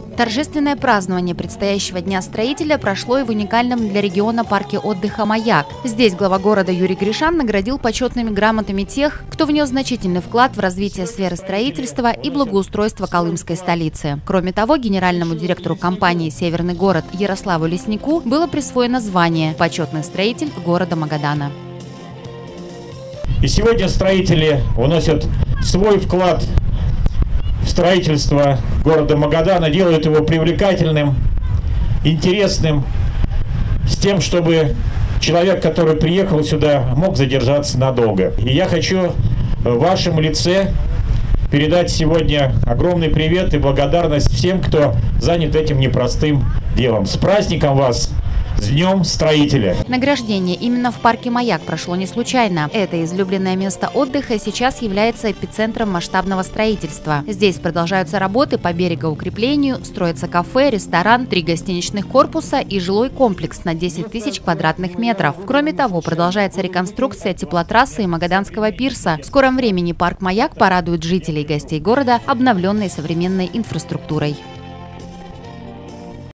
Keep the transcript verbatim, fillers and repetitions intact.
Торжественное празднование предстоящего Дня строителя прошло и в уникальном для региона парке отдыха «Маяк». Здесь глава города Юрий Гришан наградил почетными грамотами тех, кто внес значительный вклад в развитие сферы строительства и благоустройства колымской столицы. Кроме того, генеральному директору компании «Северный город» Ярославу Леснику было присвоено звание «Почетный строитель города Магадана». И сегодня строители вносят свой вклад в строительство города Магадана, делают его привлекательным, интересным, с тем, чтобы человек, который приехал сюда, мог задержаться надолго. И я хочу в вашем лице передать сегодня огромный привет и благодарность всем, кто занят этим непростым делом. С праздником вас! С Днем строителя! Награждение именно в парке «Маяк» прошло не случайно. Это излюбленное место отдыха сейчас является эпицентром масштабного строительства. Здесь продолжаются работы по берегоукреплению, строятся кафе, ресторан, три гостиничных корпуса и жилой комплекс на десять тысяч квадратных метров. Кроме того, продолжается реконструкция теплотрассы и Магаданского пирса. В скором времени парк «Маяк» порадует жителей и гостей города обновленной современной инфраструктурой.